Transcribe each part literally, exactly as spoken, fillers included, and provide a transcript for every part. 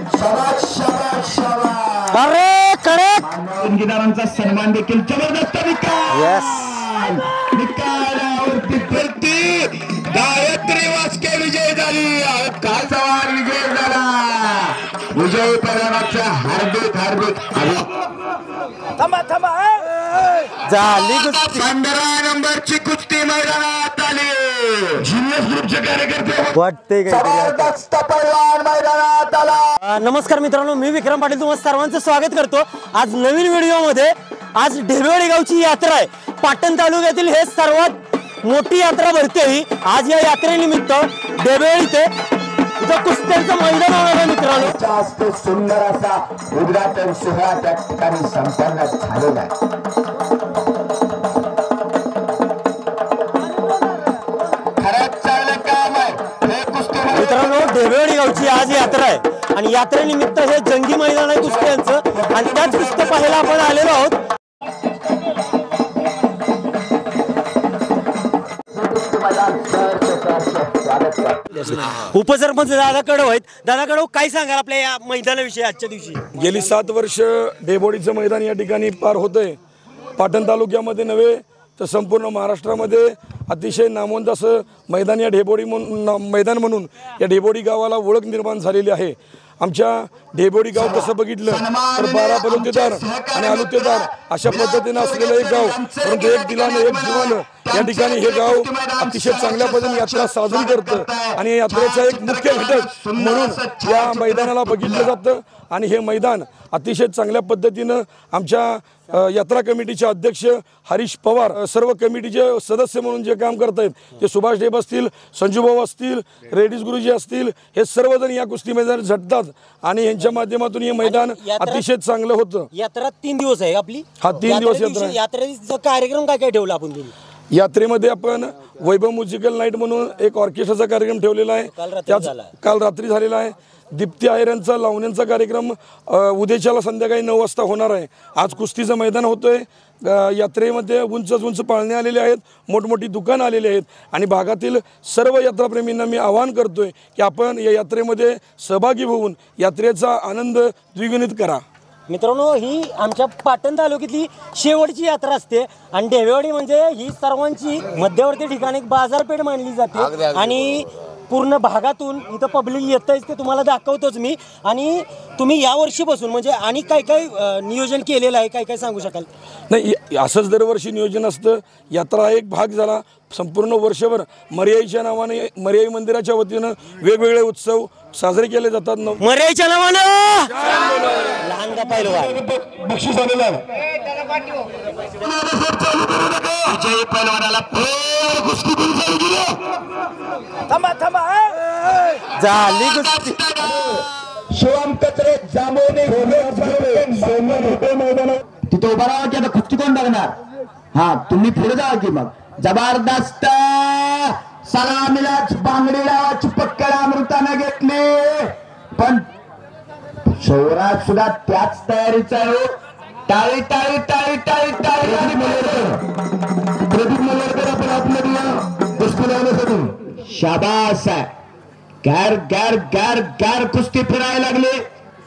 शाबाश शाबाश शाबाश अरे करेक्ट मानवगिरांचा सन्मान देखील जबरदस्त निकाल यस निकालावरती प्रति गायत्री वास्के विजय झाली कालचा वार विजय झाला विजय परिवाराच्या हार्दिक हार्दिक थांबा थांबा झाली कुस्ती पंधरा नंबरची कुस्ती मैदानात आली जिनियस ग्रुपचे कार्यकर्ते वाटते जबरदस्त पैलवान मैदानात आला। नमस्कार मित्रांनो, मी विक्रम पाटील तुम्हा सर्वांचं स्वागत करतो आज नवीन व्हिडिओ मध्ये। आज ढेबेवाडी गावची यात्रा आहे। पाटण तालुक्यातील हे सर्वात मोठी यात्रा भरते ही। आज या यात्रेनिमित्त ढेबेवाडी ते इथं कुस्त्यांचं मैदान होणार मित्रांनो। जास्त सुंदर असा उद्घाटन सोहळा त्या ठिकाणी संपन्न झालेला आहे। खरंच चांगलं काम आहे हे कुस्ती मित्रांनो। ढेबेवाडी गावची आज यात्रा आहे आणि यात्रेनिमित्त हे जंगी मैदान आहे कुस्त्यांचं आणि त्याच कुस्त्या पाहायला आपण आलेलो आहोत। उपसरपंच दादा कडव आहेत। दादा कडव काय सांगाल आपल्या या मैदानाविषयी आजच्या दिवशी? गेली सात वर्ष ढेबोडीचं मैदान या ठिकाणी पार होतंय। पाटण तालुक्यामध्ये नव्हे तर संपूर्ण महाराष्ट्रामध्ये अतिशय नामवंत असं मैदान या ढेबोडी म्हणून मैदान म्हणून या ढेबोडी गावाला ओळख निर्माण झालेली आहे। आमच्या ढेबोडी गाव कसं बघितलं तर बारा बलुतेदार आणि आलुतेदार अशा पद्धतीने असलेलं एक गाव, परंतु एक दिलानं एक जीवानं या ठिकाणी हे गाव अतिशय चांगल्या पद्धतीने यात्रा साजरी करतं आणि यात्रेचा एक मुख्य घटक म्हणून या मैदानाला बघितलं जातं। आणि हे मैदान अतिशय चांगल्या पद्धतीनं आमच्या यात्रा कमिटीचे अध्यक्ष हरीश पवार, सर्व कमिटीचे सदस्य म्हणून जे काम करत आहेत ते सुभाष ढेब असतील, संजूभाऊ असतील, रेड्डीज गुरुजी असतील, हे सर्वजण या कुस्ती मैदानात झटतात आणि यांच्या माध्यमातून हे मैदान अतिशय चांगलं होतं। यात्रा तीन दिवस आहे आपली। हा तीन दिवस यात्रा आहे। यात्रेचा कार्यक्रम काय काय ठेवला आपण? यात्रेमध्ये आपण वैभव म्युझिकल नाईट म्हणून एक ऑर्केस्ट्राचा कार्यक्रम ठेवलेला आहे। त्याच काल रात्री झालेला आहे। दीप्ती आयरांचा लावण्यांचा कार्यक्रम उद्याच्याला संध्याकाळी नऊ वाजता होणार आहे। आज कुस्तीचं मैदान होतोय। यात्रेमध्ये उंच उंच पाळणे आलेले आहेत, मोठमोठी दुकानं आलेली आहेत आणि भागातील सर्व यात्राप्रेमींना मी आवाहन करतोय की आपण या यात्रेमध्ये सहभागी होऊन यात्रेचा आनंद द्विगुणित करा। मित्रांनो, ही आमच्या पाटण तालुक्यातली शेवटची यात्रा असते आणि ढेबेवाडी म्हणजे ही सर्वांची मध्यवर्ती ठिकाणी एक बाजारपेठ मानली जाते आणि पूर्ण भागातून इथं पब्लिक येतंच ते तुम्हाला दाखवतोच मी। आणि तुम्ही या वर्षीपासून म्हणजे आणि काय काय नियोजन केलेलं आहे, काय काय सांगू शकाल? नाही, असंच दरवर्षी नियोजन असतं। यात्रा एक भाग झाला। संपूर्ण वर्षभर मर्याईच्या नावाने मर्याई मंदिराच्या वतीनं वेगवेगळे उत्सव साजरे केले जातात। मर्याईच्या नावानं लहान पैलवान बक्षीस आलेलं आहे। विजय पैलवानाला कुस्ती थांबा थांबा झाली कुस्ती। शिवम कचरे जांभोने तिथे उभा राहा की आता कुस्ती कोण बघणार? हा, तुम्ही पुढे जा की मग। जबरदस्त सलामीला बांगडी लावाची पक्कड अमृताने घेतली, पण शौराज सुद्धा त्याच तयारीचा आहे। टाळी टाळी टाळी टाळी टाळी आणि प्रदीप मल्हारकर आपण आपल्या कुस्ती लावण्यासाठी शाबास आहे। गार गार गार गार कुस्ती फिरायला लागली।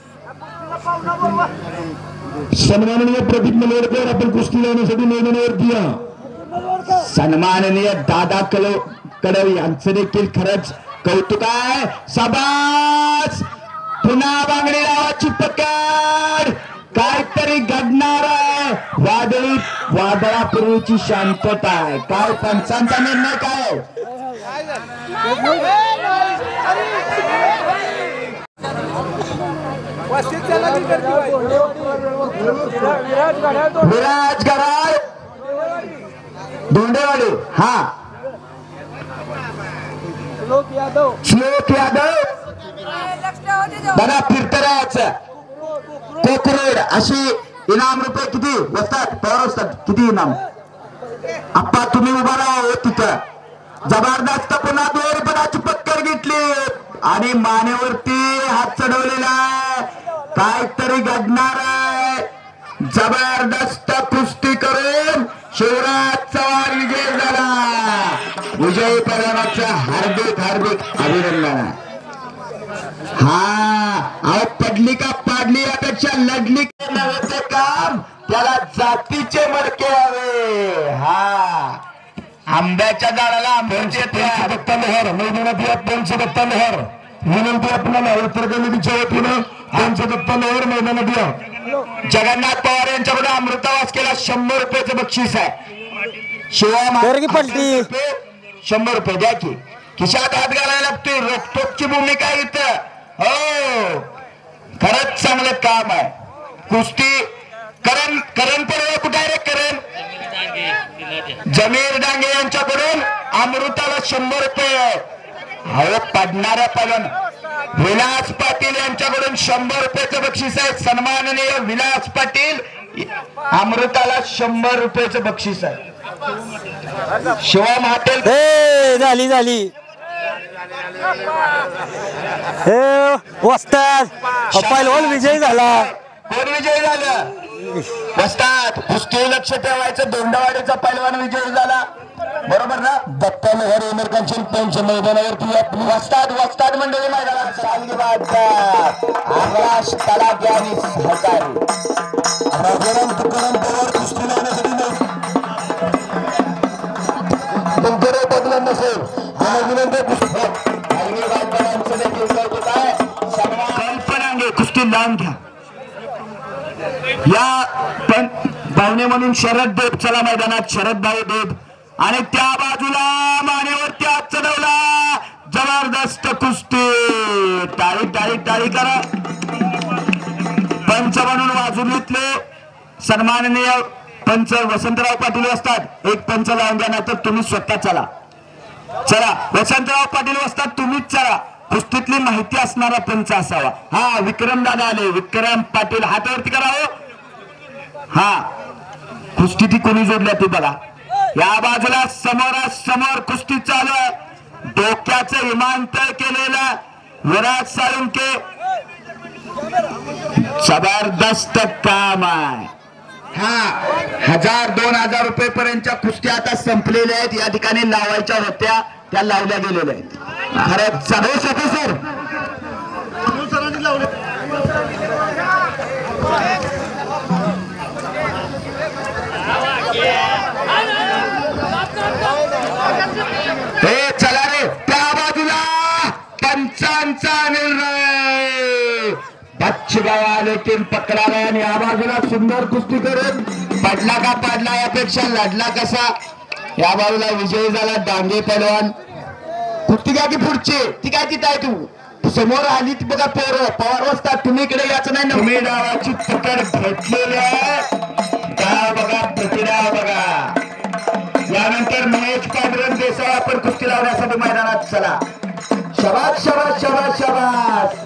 सन्माननीय प्रदीप मल्हारकर आपण कुस्ती लावण्यासाठी मैदानावरती या। सन्माननीय दादा कलव कडव यांचं देखील खरंच कौतुक आहे। शाबास, पुन्हा बांगडी लावाची पकड, काहीतरी घडणार आहे। वादळी वादळापूर्वीची शांतता आहे। काय पंचांचा निर्णय काय? विराज गराड धोंडेवाडी, हा श्लोक यादव दादा फिरतराच कोकरोड अशी इनाम रुपये किती बसतात तयार असतात? किती इनाम? आप्पा तुम्ही उभा राहा तिथं। जबरदस्त पुन्हा दोन पदाची पक्कड घेतली आणि मानेवरती हात चढवलेला आहे। काहीतरी घडणार आहे। जबरदस्त कुस्ती करून शिवराज चव्हाण विजय झाला। विजय परिवाराच्या हार्दिक हार्दिक अभिनंदन। हा, पडली का पाडली यापेक्षा लढली का नव्हे काम त्याला जातीचे मडके हवे. हा आंब्याच्या झाडाला आंब्याचे दत्ता लहर मैदानात या पंच दत्ता लहर विनंती आपल्याला उत्तर कमिटीच्या वतीनं पंच दत्ता लहर मैदानात या. जगन्नाथ पवार यांच्याकडे अमृतावास केला शंभर रुपयाचं बक्षीस आहे. शिवाय पलटी शंभर रुपये द्या की खिशात हात घालायला लागतोय. रोखोकची भूमिका इथं. हो खरंच चांगलं काम आहे. कुस्ती करण करण पर्व कुठे आहे रे करण जमीर डांगे यांच्याकडून अमृताला शंभर रुपये. हवे पडणाऱ्या पलन विलास पाटील यांच्याकडून शंभर रुपयाचं बक्षीस आहे. सन्माननीय विलास पाटील अमृताला शंभर रुपयाचं बक्षीस आहे. शिवा महाटेल हे झाली झाली हे वस्ताद पहिलवान विजय झाला. कोण विजय झालं वस्ताद कुस्ती लक्ष ठेवायचं. दोंडावाडीचा पहिलवान विजय झाला बरोबर ना. दत्ता लहर उमरकांची पंच मैदानावरती वस्ताद वस्ताद मंडळी मैदानात आकाश तलाठी आणि सहकारी राजाराम तुकाराम पवार कुस्ती लावण्यासाठी तुमच्याकडे बदला नसेल कल्पनांगे कुस्ती लावून घ्या. या पण पाहुणे म्हणून शरद देव चला मैदानात शरद भाऊ देव आणि त्या बाजूला मानेवरती हात चढवला. जबरदस्त कुस्ती. टाळी टाळी टाळी करा. पंच म्हणून वाजून सन्माननीय पंच वसंतराव पाटील असतात. एक पंच लावून द्या नाही तर तुम्ही स्वतः चला. चला वसंतराव पाटील असतात तुम्हीच चला. कुस्तीतली माहिती असणारा पंच असावा. हा विक्रम दादा आले. विक्रम पाटील हातावरती करावं. हा कुस्ती ती कोणी जोडल्या ती बघा. या बाजूला समोरासमोर कुस्ती चालू आहे. डोक्याचं विमानतळ केलेलं विराज साळुंके जबरदस्त काम आहे. हा हजार दोन हजार रुपये पर्यंतच्या कुस्त्या आता संपलेल्या आहेत. या ठिकाणी लावायच्या होत्या त्या लावल्या गेलेल्या आहेत. अरे चालू शकतो सर हे चला रे. त्या बाजूला पंचांचा निर्णय बच्चीगाव आले टीम पकडाला आणि या बाजूला सुंदर कुस्ती करून पडला का पाडला यापेक्षा लढला कसा या बाजूला विजयी झाला डांगे पहलवान. कुस्ती घ्या की पुढची ती काय तिथं आहे तू समोर आली ती बघा पोर पवार वाजतात. तुम्ही इकडे याचं नाही ना. तुम्ही डावाची पकड घेतलेली आहे. डाव बघा प्रतिडाव बघा. यानंतर महेश पांडुरंग देसाई आपण कुस्ती लावण्यासाठी मैदानात चला. शबास शबास शबास शबास.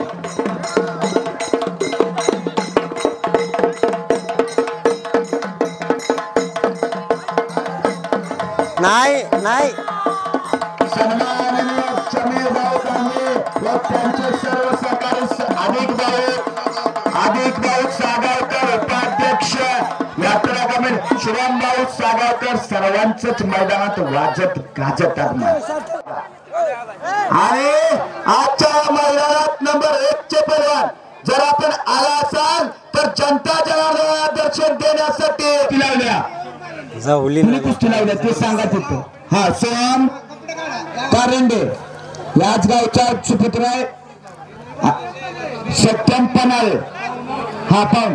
नाही नाही सन्माननीय समीर भाऊ डांगे व त्यांचे सर्व सहकारी अधिक भाऊ अधिक भाऊ सागावकर उपाध्यक्ष यात्रा कमिटी शिवम भाऊ सागावकर सर्वांचंच मैदानात वाजत गाजत आणि आजच्या मैदानात नंबर एक चे पहलवान जर आपण आला असाल तर जनता जनार्दनाला दर्शन देण्यासाठी लावल्या जाऊली कुस्ती लावल्या ते सांगा तिथं. हा सोम कारंडे याच गावचा सुपुत्र आहे. सत्यम पनाळे हा पण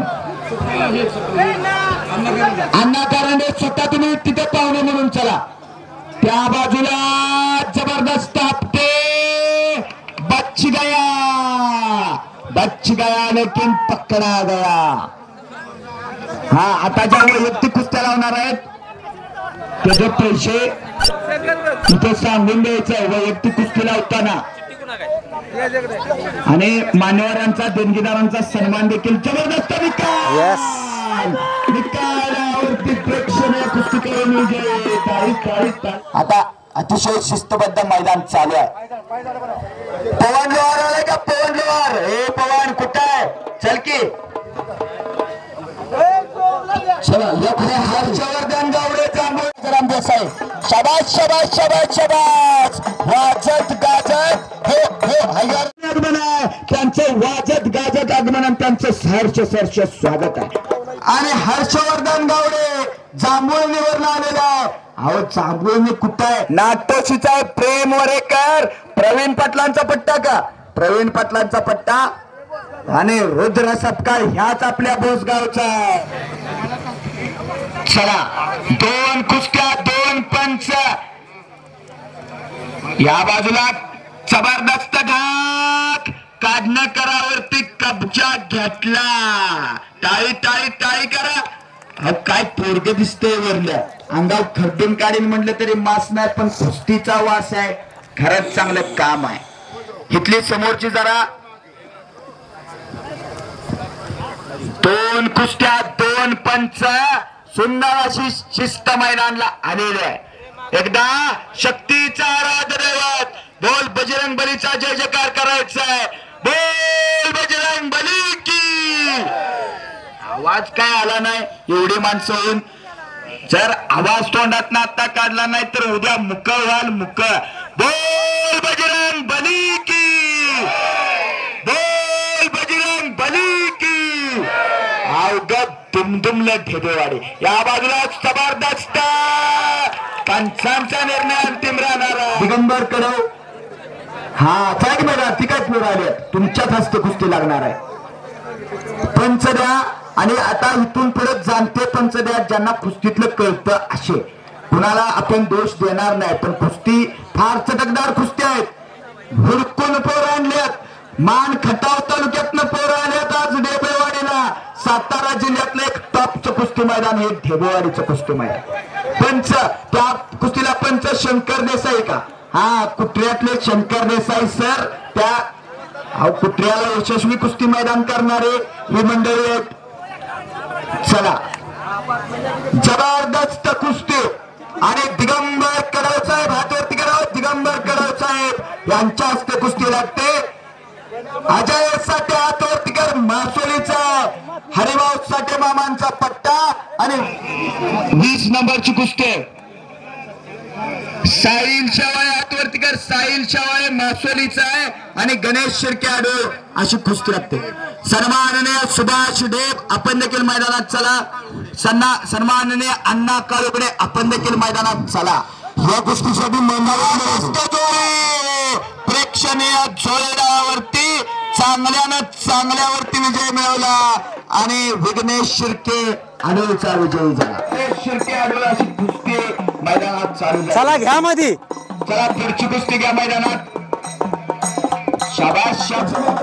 अण्णा कारंडे स्वतः तुम्ही तिथे पाहुणे म्हणून चला. त्या बाजूला जबरदस्त आपटे बच्ची गया बच्ची गया लेकिन पकडा गया. हा आता ज्या वैयक्तिक कुस्त्या लावणार आहेत त्याचे पैसे इथे सांगून द्यायचं वैयक्तिक कुस्ती लावताना आणि मान्यवरांचा देणगीदारांचा सन्मान देखील जबरदस्त निकाल निकालावरती प्रेक्षणीय कुस्ती करून विजय. आता अतिशय शिस्तबद्ध मैदान चालू आहे. पवन लोहार आले का पवन लोहार. हे पवन कुठं आहे चल की चला. हर्षवर्धन गावडे जांभूळ देसाई शाबास शाबास शाबास शाबास. वाजत गाजत हो हो आगमन आहे त्यांचे वाजत गाजत आगमन त्यांचं सहर्ष सहर्ष स्वागत आहे. आणि हर्षवर्धन गावडे जांभूळणीवर आलेला आहे. अहो जांभूळणी कुठं आहे? नाटोशीचा आहे. प्रेम वरेकर प्रवीण पाटलांचा पट्टा का? प्रवीण पाटलांचा पट्टा आणि रुद्र सपकाळ ह्याच आपल्या बोसगावचा आहे. चला दोन कुस्त्या दोन पंच. या बाजूला जबरदस्त घात काढणं करावरती कब्जा घेतला. टाळी टाळी टाळी करा. अहो काय पोरग दिसतंय वरल्या अंगाव खड्डून काढीन म्हटलं तरी मास नाही, पण कुस्तीचा वास आहे. खरंच चांगलं काम आहे. इथली समोरची जरा दोन कुस्त्या दोन पंच सुंदर अशी शिस्त मैदानला आलेली आहे. एकदा शक्तीचा आराध्य दैवत बोल बजरंग बलीचा जय जयकार करायचा आहे. बोल बजरंग बली की. आवाज काय आला नाही एवढी माणसं होऊन. जर आवाज तोंडात आता काढला नाही तर उद्या मुक व्हाल मुक. बोल बजरंग बली की. बोल बजरंग बली की. अवघड दुमदुमलं ढेबेवाडी. या बाजूला जबरदस्त पंचांचा निर्णय अंतिम राहणारा दिगंबर कडव. हा काय बघा ती काय पोर आले तुमच्याच हस्ते कुस्ती लागणार आहे. पंच द्या आणि आता इथून पुढे जाणते पंच द्या ज्यांना कुस्तीतलं कळतं असे. कुणाला आपण दोष देणार नाही, पण कुस्ती फार चटकदार कुस्ती आहेत. हुडकून पोर आणल्यात. मान खटाव तालुक्यातनं पोर आल्यात आज ढेबेवाडीला. सातारा जिल्ह्यातलं एक टॉपचं कुस्ती मैदान हे ढेबेवाडीचं कुस्ती मैदान. पंच त्या कुस्तीला पंच शंकर देसाई का? हा कुत्र्यातले शंकर देसाई सर. त्या कुत्र्याला यशस्वी कुस्ती मैदान करणारे ही मंडळी आहेत. चला जबरदस्त कुस्ती आणि दिगंबर कडव साहेब हातवरती करावं. दिगंबर कडव साहेब यांच्या हस्ते कुस्ती लागते. अजय साठे हातवरती कर मासोलीचा हरिभाऊ साठे मामांचा पट्टा आणि वीस नंबरची कुस्ती साहिल शेवाळे हातवरती कर. साहिल शेवाळे मासोलीचा आहे आणि गणेश शिर्के आडू अशी कुस्ती लागते. सन्माननीय सुभाष डेब आपण देखील मैदानात चला. सन्ना सन्माननीय अण्णा काळुकडे आपण देखील मैदानात चला. या कुस्तीसाठी प्रेक्षणीय जोडीदारावरती चांगल्यानं चांगल्यावरती विजय मिळवला आणि विघ्नेश शिर्के आडूचा विजयी झाला. शिर्के आडू अशी कुस्ती मैदानात चालू झाली. चला घ्या मध्ये. चला पुढची कुस्ती घ्या मैदानात. शाबाश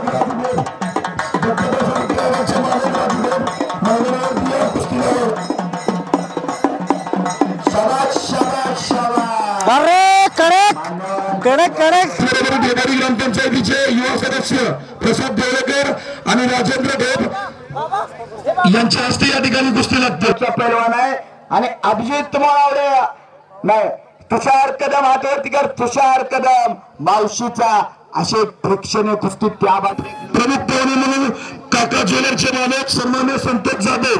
अरे कडक कडक कडक. ढेबेवाडी ग्रामपंचायतीचे युवा सदस्य प्रसाद देवळकर आणि राजेंद्र ढोब यांच्या हस्ते या ठिकाणी कुस्ती लागते. पैलवान आहे आणि अभिजित मोरावडे नाही तुषार कदम हातावरती कर. तुषार कदम मावशीचा असे प्रेक्षणीय कुस्ती. त्या बाबतीत प्रमुख पाहुणे म्हणून काका ज्वेलरचे मालक सन्मान्य संतोष जाधव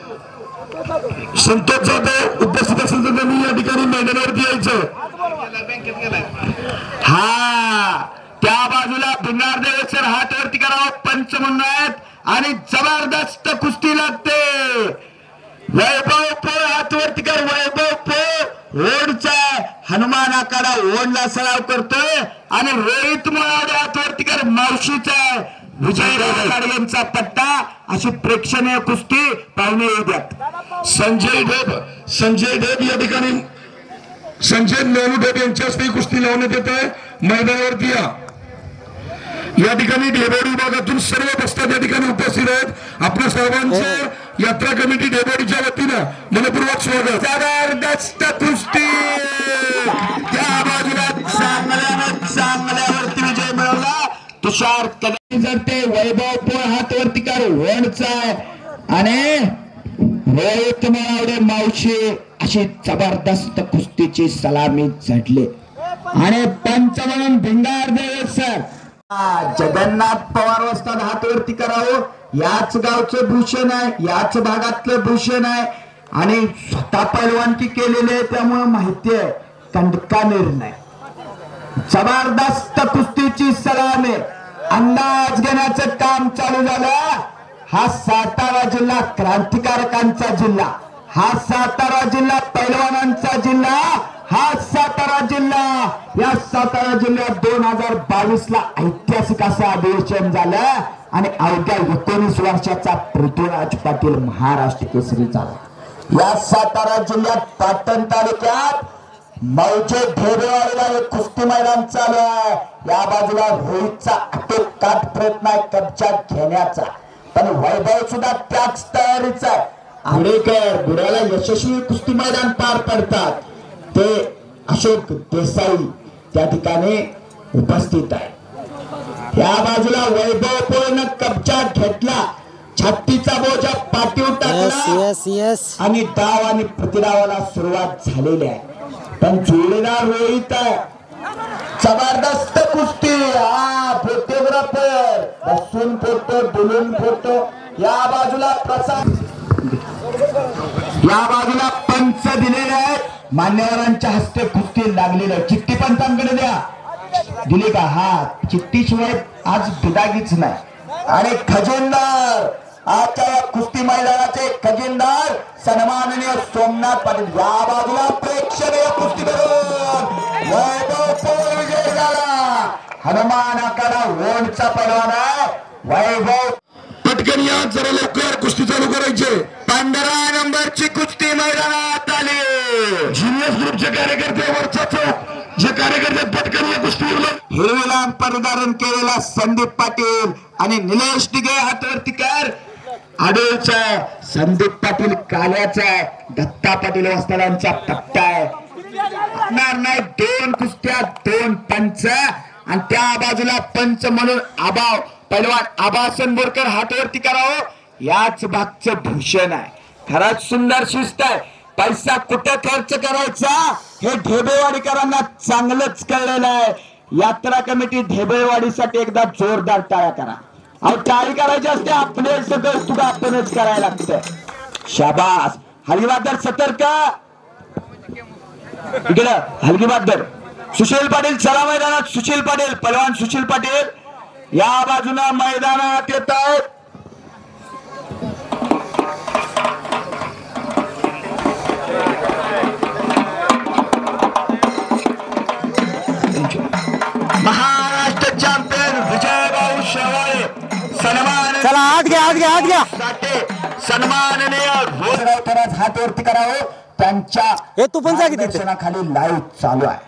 संतोष जाधव उपस्थित असेल तर त्यांनी या ठिकाणी मैदानावरती यायचं. हा त्या बाजूला भिंगार देवेश्वर हातवरती करावं पंच म्हणून आहेत आणि जबरदस्त कुस्ती लागते. वैभव पो हातवरती कर. वैभव पो ओढचा हनुमान आखाडा ओढला सराव करतोय आणि रोहित मोळावडे हातवरती कर मावशीचा विजय यांचा पट्टा. अशी प्रेक्षणीय कुस्ती पाहुणे येऊ द्यात. संजय ढोब संजय ढोब या ठिकाणी संजय नानू ढोब यांच्या हस्ते कुस्ती लावण्यात येत आहे. मैदानावरती या. या ठिकाणी ढेबेवाडी विभागातून सर्व बस्तात या ठिकाणी उपस्थित आहेत. आपल्या सर्वांचं यात्रा कमिटी ढेबेवाडीच्या वतीनं मनपूर्वक स्वागत. जबरदस्त कुस्ती. त्या बाजूला चांगल्यानं चांगल्यावरती विजय मिळवला तुषार कदम जरते. वैभव पोळ हातवरती कर वणचा आणि रोहित मोरावडे मावशी अशी जबरदस्त कुस्तीची सलामी झडली आणि पंच म्हणून भिंगार देवेश्वर जगन्नाथ पवार वस्ताद हातवरती करावं. याच गावचं भूषण आहे, याच भागातलं भूषण आहे आणि स्वतः पैलवानकी केलेली आहे त्यामुळे माहिती आहे. कंडका निर्णय जबरदस्त कुस्तीची सलामी. अंदाज घेण्याचं काम चालू झालं. हा सातारा जिल्हा क्रांतिकारकांचा जिल्हा, हा सातारा जिल्हा पैलवानांचा जिल्हा, हा सातारा जिल्हा. या सातारा जिल्ह्यात दोन हजार बावीस ला ऐतिहासिक असं अधिवेशन झालं आणि अवघ्या एकोणीस वर्षाचा पृथ्वीराज पाटील महाराष्ट्र केसरी झाला. या सातारा जिल्ह्यात पाटण तालुक्यात मौजे ढेरेवाडीला एक कुस्ती मैदान चालू आहे. या बाजूला रोहितचा आटोकाट प्रयत्न आहे कब्जात घेण्याचा, पण वैभव सुद्धा त्याच तयारीचा आहे. आडेकर बुड्याला यशस्वी कुस्ती मैदान पार पडतात ते अशोक देसाई त्या ठिकाणी उपस्थित आहे. या बाजूला वैभव पूर्ण कब्जात घेतला, छातीचा बोजा पाठीवर टाकला आणि डाव आणि प्रतिडावाला सुरुवात झालेली आहे. पण जोडीदार रोहित आहे. जबरदस्त कुस्ती. हा फोटोग्राफर बसून फोटो डुलून फोटो. या बाजूला प्रसाद, या बाजूला पंच दिलेले आहेत. मान्यवरांच्या हस्ते कुस्ती लागलेलं. चिठ्ठी पंचांकडे द्या. दिली का? हा चिठ्ठीशिवाय आज दुदागीच नाही. आणि खजिनदार आजच्या या कुस्ती मैदानाचे खजिनदार सन्माननीय सोमनाथ पाटील. या बाजूला प्रेक्षणीय कुस्ती करून वैभव पोळ विजय झाला. हनुमान आकारा वोंडचा पैलवान आहे वैभव. पटकन या, जरा लवकर कुस्ती चालू करायचे. पंधरा नंबरची कुस्ती मैदानात आली. जिनियस ग्रुपचे कार्यकर्ते वरचा चौक जे कार्यकर्ते पटकन या कुस्तीवर. हिरवीला परिधारण केलेला संदीप पाटील आणि निलेश दिगे हातवरतीकर आडोळचा. संदीप पाटील काल्याचा, दत्ता पाटील वस्तादांचा पट्टा आहे. नाही दोन कुस्त्या दोन पंच आणि त्या बाजूला पंच म्हणून आबाव पैलवान आबासन बोरकर हातवरती करावं. याच भागचं भूषण आहे. खरंच सुंदर शिस्त आहे. पैसा कुठे खर्च करायचा हे ढेबेवाडीकरांना चांगलंच कळलेलं आहे. यात्रा कमिटी ढेबेवाडीसाठी एकदा जोरदार टाळ्या करा. अहो टाळी करायची असते, आपले सगळं तुला आपणच करायला लागतं. शाबास. हलगीबादर सतर्क. इकडं हलगीबादर सुशील पाटील चला मैदानात. सुशील पाटील पलवान सुशील पाटील या बाजूला मैदानात येत आहेत. महाराष्ट्र चॅम्पियन विजयभाऊ शेवाळे सन्मान. चला आत घ्या आत घ्या आत घ्या. सन्माननीय रोजगावतराज हातवरती करावं. त्यांच्या हे तू पण जा की तिथे. दर्शनाखाली लाईव्ह चालू आहे.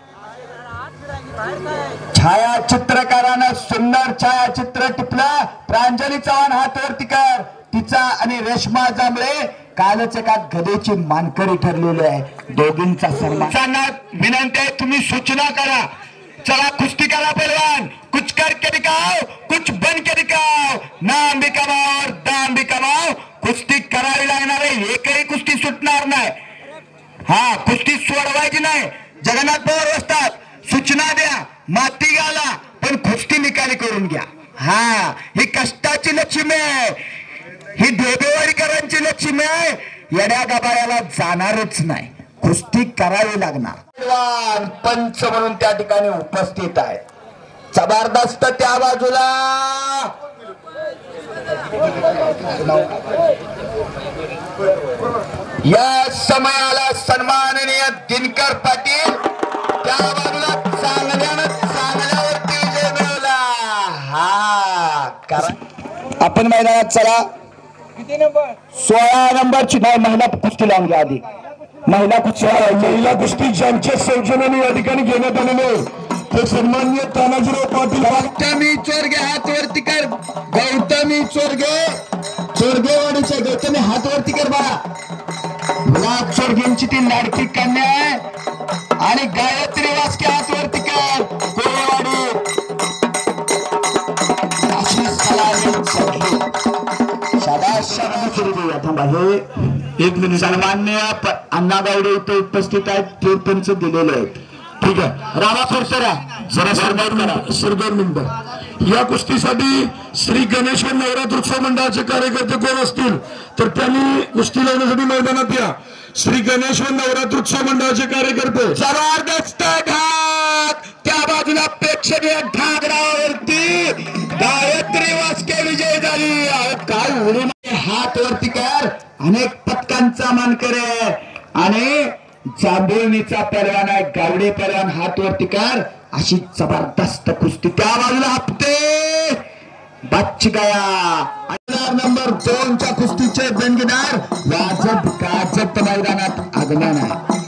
छायाचित्रकारानं सुंदर छायाचित्र टिपलं. प्रांजली चव्हाण हातवरती कर. तिचा आणि रेश्मा जांभळे कालच एका गदेची मानकरी ठरलेली आहे. दोघींचा सन्मान. विनंती आहे तुम्ही सूचना करा. चला कुस्ती करा पहलवान. कुछ करके दिखाओ, कुछ बन के दिखाओ. नाम भी कमाओ और दाम भी कमाओ. कुस्ती करावी लागणार आहे. एकही कुस्ती सुटणार नाही. हा कुस्ती सोडवायची नाही. जगन्नाथ पवार असतात. सूचना द्या, माती घाला, पण कुस्ती निकाली करून घ्या. हा ही कष्टाची लक्ष्मी आहे. ही ढेबेवाडीकरांची लक्ष्मी आहे. येड्या गबाळ्याला जाणारच नाही. कुस्ती करावी लागणार. पंच म्हणून त्या ठिकाणी उपस्थित आहे. जबरदस्त. त्या बाजूला या समयाला सन्माननीय दिनकर पाटील. त्या बाजूला चांगल्यानं चांगल्यावरती विजय मिळवला. हा कारण आपण मैदानात चला. सोळा नंबरची नाही महिला कुस्ती लावून घ्या आधी. महिला कुस्ती महिला कुस्ती ज्यांच्या सौजन्याने या ठिकाणी घेण्यात आलेले ते सन्माननीय तानाजीराव पाटील. गौतमी चोरगे हातवरती कर. गौतमी चोरगे चोरगेवाडीचे गौतमी हातवरती कर बाळा. गुलाब चोरगेंची ती लाडकी कन्या आहे. आणि गायत्री वासके हातवरती कर. कोरेवाडी अशी सलामी थांबा. हे एक मिनिट. सन्मान्य अण्णा गावडे इथे उपस्थित आहेत. ते पंच दिलेले आहेत. ठीक आहे. रामा खोडसरा जरा सरदार सरदार मिनिट. या कुस्तीसाठी श्री गणेश्वर नवरात्रोत्सव मंडळाचे कार्यकर्ते कोण असतील तर त्यांनी कुस्ती लावण्यासाठी मैदानात या. श्री गणेश्वर नवरात्रोत्सव मंडळाचे कार्यकर्ते. जबरदस्त घाट. कडक त्या बाजूला प्रेक्षणीय ठाकरावरती गायत्री वास्के विजय झाली. अहो काय उडून हात वरती कर, अनेक पदकांचा मानकर आहे आणि जांभुळणीचा पैलवान आहे गावडे पैलवान, हात वरती कर. अशी जबरदस्त कुस्ती त्या बाजूला हप्ते बच्ची गया नंबर दोनच्या कुस्तीचे देणगीदार वाजत गाजत मैदानात आगमन आहे.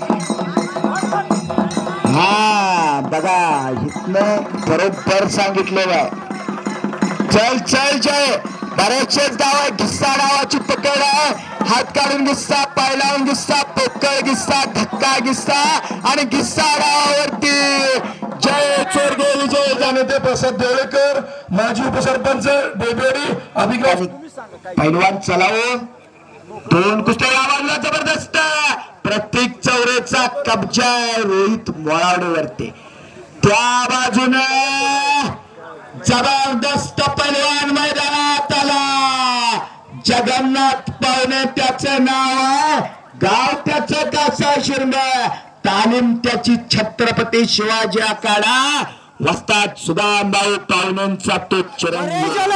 हा बघा इथनं बरोबर सांगितलेलं आहे. चल चल जय बरेचसेच डाव आहे. गिस्सा डावाची पकड आहे. हात काढून गिस्सा, पाय लावून गिस्सा, पोकळ गिस्सा, धक्का गिस्सा आणि गिस्सा डावावरती जय चोरगे विजय जाणते प्रसाद देवळेकर माजी उपसरपंच डेबेडी अभिग्रह पैलवान चलावो. दोन कुस्त्या या बाजूला जबरदस्त प्रत्येक चौरेचा कब्जा आहे रोहित मोळावडेवरती. त्या बाजूने जबरदस्त पैलवान मैदानात आला. जगन्नाथ पावणे त्याचं नाव आहे, गाव त्याचं कासा शिरंबे, तालीम त्याची छत्रपती शिवाजी आखाडा, वस्ताद सुदामभाऊ पावणेंचा तो चिरंजीव.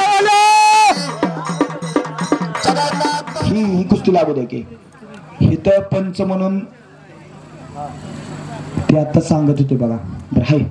ही ही कुस्ती लागू दे की इथं पंच म्हणून ते आता सांगत होते बघा. बरं हाय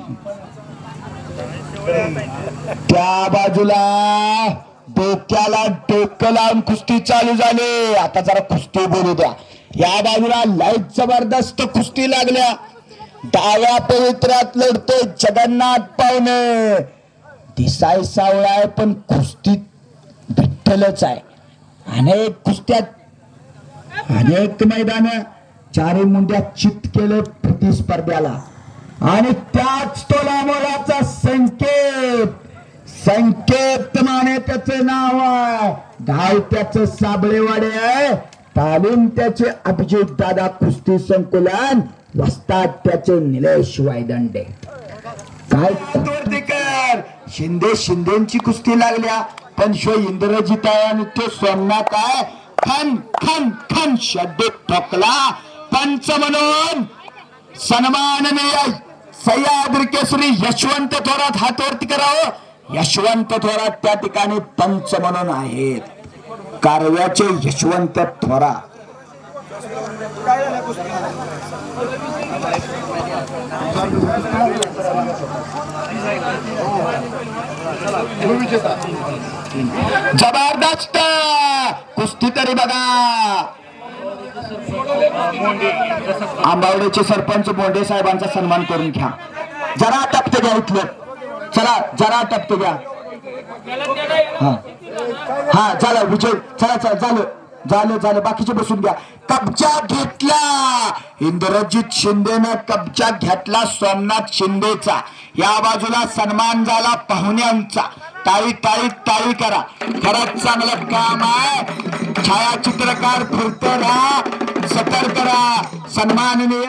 त्या बाजूला डोक्याला डोकं लावून कुस्ती चालू झाली. आता जरा कुस्ती बोलू द्या. या बाजूला लाईट जबरदस्त कुस्ती लागल्या. डाव्या पवित्रात लढते जगन्नाथ पावणे. दिसाय सावळा आहे पण कुस्तीत विठ्ठलच आहे. अनेक कुस्त्यात अनेक मैदान चारी मुंड्या चित केले प्रतिस्पर्ध्याला आणि त्याच तोला मोलाचा संकेत संकेत माने त्याचे नाव आहे. गाव त्याचं साबळेवाडे आहे. तालीम त्याचे अभिजित दादा कुस्ती संकुलन, वस्ताद त्याचे निलेश वायदंडे. काय तोडकर शिंदे शिंदेची कुस्ती लागल्या पण शो इंद्रजित आहे आणि तो सोमनाथ आहे. खन खन खन शब्द ठोकला. पंच म्हणून सन्माननीय सह्याद्री केसरी यशवंत थोरात हातवरती करावं. यशवंत थोरात त्या ठिकाणी पंच म्हणून आहेत. कारव्याचे यशवंत थोरात. जबरदस्त कुस्ती तरी बघा. आंबावडेचे सरपंच बोंडे साहेबांचा सन्मान करून घ्या. जरा टप्ते घ्या इथलं. चला जरा टप्ते घ्या. हा हा झालं विजय. चला चला झालं झालं झालं बाकीचे बसून घ्या. कब्जा घेतला इंद्रजित शिंदेनं. कब्जा घेतला सोमनाथ शिंदेचा. या बाजूला सन्मान झाला पाहुण्यांचा. टाळी टाळी टाळी करा. खरंच चांगलं काम आहे. छायाचित्रकार फिरते राहा, सतर्क करा. सन्माननीय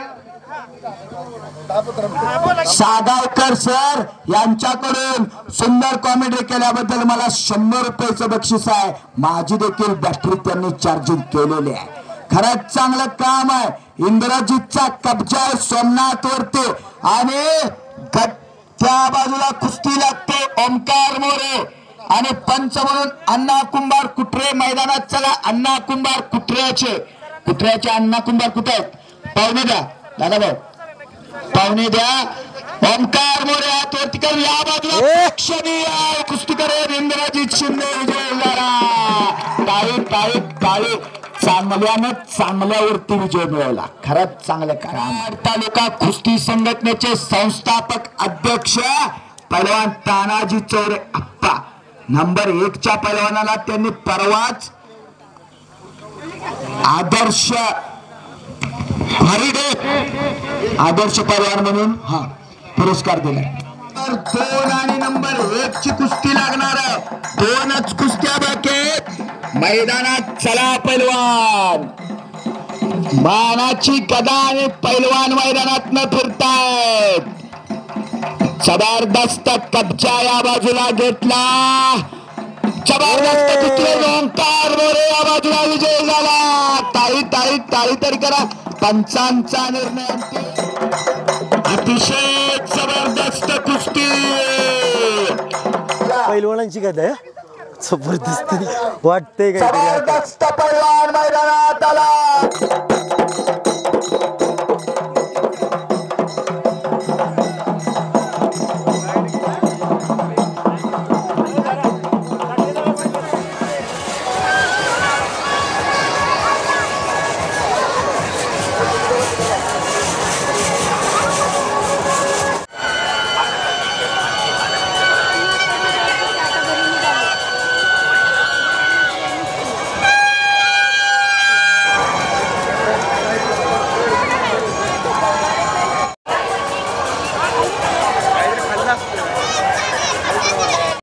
सागावकर सर यांच्याकडून सुंदर कॉमेडी केल्याबद्दल मला शंभर रुपयाचं बक्षीस आहे. माझी देखील बॅटरी त्यांनी चार्जिंग केलेली आहे. खरंच चांगलं काम आहे. इंद्रजितचा कब्जा आहे सोमनाथ वरती आणि त्या बाजूला कुस्ती लागते ओमकार मोरे आणि पंच म्हणून अण्णा कुंभार कुत्रे मैदानात. चला अण्णा कुंभार कुत्र्याचे कुत्र्याचे अण्णा कुंभार कुठे आहेत? पाहुणे द्या दादा भाऊ, पाहुणे द्या. ओमकार मोरे हातवरती कर. या बाजूला क्षणीय कुस्ती करेल इंद्रजित शिंदे विजय झाला. टाळी टाळी टाळी. चांगल्यानं चांगल्यावरती विजय मिळवला. खरंच चांगलं काम. तालुका कुस्ती संघटनेचे संस्थापक अध्यक्ष पैलवान तानाजी चौरे आप्पा. नंबर एकच्या पैलवानाला त्यांनी परवाच आदर्श हरिडे आदर्श पैलवान म्हणून हा पुरस्कार दिला. दोन आणि नंबर एक ची कुस्ती लागणार आहे. दोनच कुस्त्या बाकी मैदानात. चला पैलवान मानाची गदा आणि पैलवान मैदानात न फिरतायत. जबरदस्त कब्जा या बाजूला घेतला. जबरदस्त कुस्ती. ओंकार मोरे या बाजूला विजय झाला. टाळी टाळी टाळी तरी करा. पंचांचा निर्णय अतिशय पैलवानांची कथा आहे जबरदस्त वाटतंय काय जबरदस्त पैलवान मैदानात आला